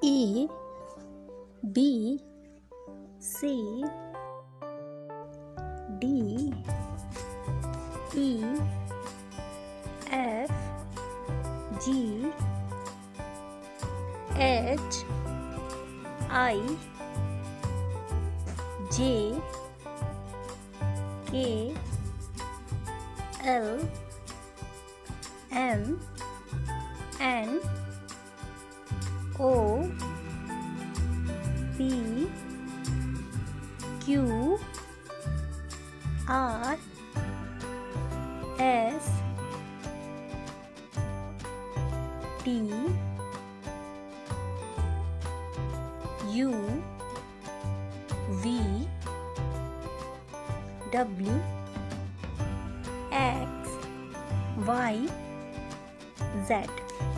A B C D E F G H I J K L M N O P Q R S T U V W X Y Z.